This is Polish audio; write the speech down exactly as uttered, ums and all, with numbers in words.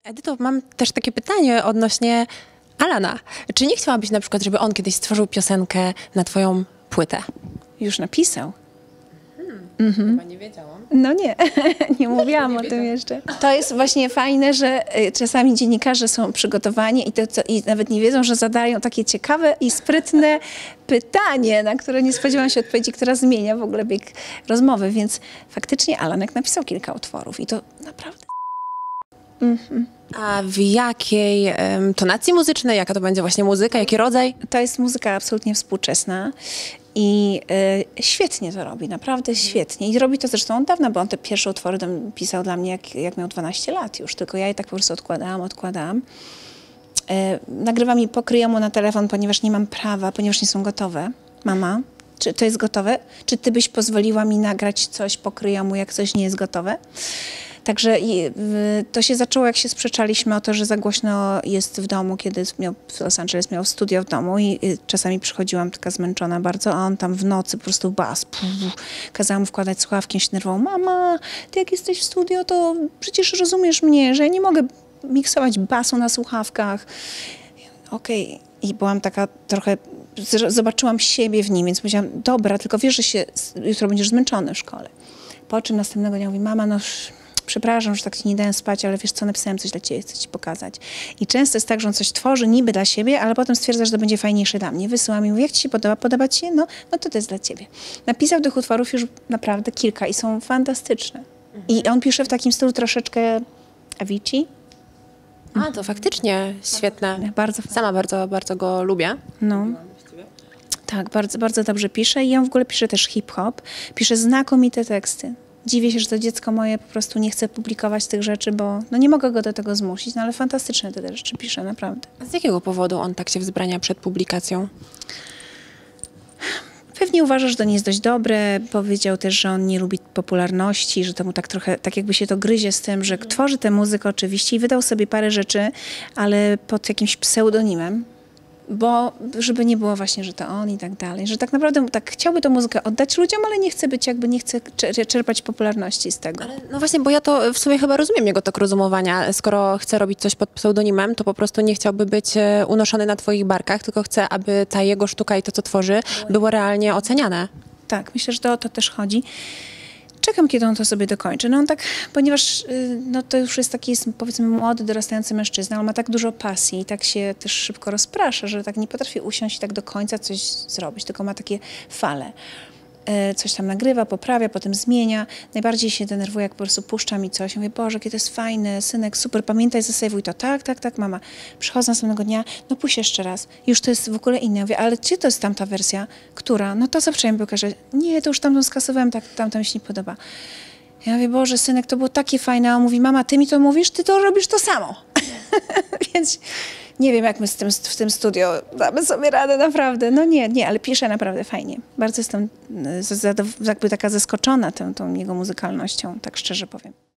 Edyto, mam też takie pytanie odnośnie Alana. Czy nie chciałabyś na przykład, żeby on kiedyś stworzył piosenkę na twoją płytę? Już napisał. Hmm, Mhm. Chyba nie wiedziałam. No nie, nie mówiłam Nie o tym wiedziałam. jeszcze. To jest właśnie fajne, że y, czasami dziennikarze są przygotowani i, to, co, i nawet nie wiedzą, że zadają takie ciekawe i sprytne pytanie, na które nie spodziewałam się odpowiedzi, która zmienia w ogóle bieg rozmowy. Więc faktycznie Alanek napisał kilka utworów i to naprawdę... Mhm. A w jakiej em, tonacji muzycznej? Jaka to będzie właśnie muzyka? Jaki rodzaj? To jest muzyka absolutnie współczesna i y, świetnie to robi, naprawdę świetnie. I robi to zresztą od dawna, bo on te pierwsze utwory tam pisał dla mnie, jak, jak miał dwanaście lat już, tylko ja je tak po prostu odkładałam, odkładałam. Y, nagrywa mi pokryjomu na telefon, ponieważ nie mam prawa, ponieważ nie są gotowe. Mama, czy to jest gotowe? Czy ty byś pozwoliła mi nagrać coś pokryjomu, jak coś nie jest gotowe? Także i, y, to się zaczęło, jak się sprzeczaliśmy o to, że za głośno jest w domu, kiedy miał, w Los Angeles miał studio w domu i y, czasami przychodziłam taka zmęczona bardzo, a on tam w nocy po prostu bas. Puf, kazałam mu wkładać słuchawki, on się nerwował. Mama, ty jak jesteś w studio, to przecież rozumiesz mnie, że ja nie mogę miksować basu na słuchawkach. Okej. Okay. I byłam taka trochę, zobaczyłam siebie w nim, więc powiedziałam, dobra, tylko wiesz, że się jutro będziesz zmęczony w szkole. Po czym następnego dnia mówi, mama, no przepraszam, że tak ci nie dałem spać, ale wiesz co, napisałem coś dla ciebie, chcę ci pokazać. I często jest tak, że on coś tworzy niby dla siebie, ale potem stwierdza, że to będzie fajniejsze dla mnie. Wysyła mi, mówi, jak ci się podoba? Podoba ci się? No, no to to jest dla ciebie. Napisał tych utworów już naprawdę kilka i są fantastyczne. Mhm. I on pisze w takim stylu troszeczkę Avicii. A, to faktycznie świetne. Bardzo Sama bardzo, bardzo go lubię. No. Tak, bardzo, bardzo dobrze pisze i on w ogóle pisze też hip-hop. Pisze znakomite teksty. Dziwię się, że to dziecko moje po prostu nie chce publikować tych rzeczy, bo no nie mogę go do tego zmusić, no ale fantastyczne te rzeczy pisze, naprawdę. A z jakiego powodu on tak się wzbrania przed publikacją? Pewnie uważa, że to nie jest dość dobre. Powiedział też, że on nie lubi popularności, że to mu tak trochę, tak jakby się to gryzie z tym, że tworzy tę muzykę oczywiście i wydał sobie parę rzeczy, ale pod jakimś pseudonimem. Bo żeby nie było właśnie, że to on i tak dalej, że tak naprawdę tak chciałby tę muzykę oddać ludziom, ale nie chce być jakby, nie chce czerpać popularności z tego. Ale no właśnie, bo ja to w sumie chyba rozumiem jego tok rozumowania. Skoro chce robić coś pod pseudonimem, to po prostu nie chciałby być unoszony na twoich barkach, tylko chce, aby ta jego sztuka i to, co tworzy, było realnie oceniane. Tak, myślę, że to o to też chodzi. Czekam, kiedy on to sobie dokończy. No on tak, ponieważ no to już jest taki, jest, powiedzmy, młody, dorastający mężczyzna, on ma tak dużo pasji i tak się też szybko rozprasza, że tak nie potrafi usiąść i tak do końca coś zrobić, tylko ma takie fale. Coś tam nagrywa, poprawia, potem zmienia. Najbardziej się denerwuje, jak po prostu puszcza mi coś. Ja mówię, Boże, jakie to jest fajne, synek, super, pamiętaj, zasejwuj to. Tak, tak, tak, mama. Przychodzę następnego dnia, no puść jeszcze raz. Już to jest w ogóle inne. Ja mówię, ale czy to jest tamta wersja? Która? No to co wczoraj mi pokaże. Nie, to już tamtą skasowałem, tak, tamta mi się nie podoba. Ja mówię, Boże, synek, to było takie fajne. A on mówi, mama, ty mi to mówisz, ty to robisz to samo. Więc nie wiem, jak my z tym, w tym studio damy sobie radę, naprawdę. No nie, nie, ale pisze naprawdę fajnie. Bardzo jestem jakby taka zaskoczona tą, tą jego muzykalnością, tak szczerze powiem.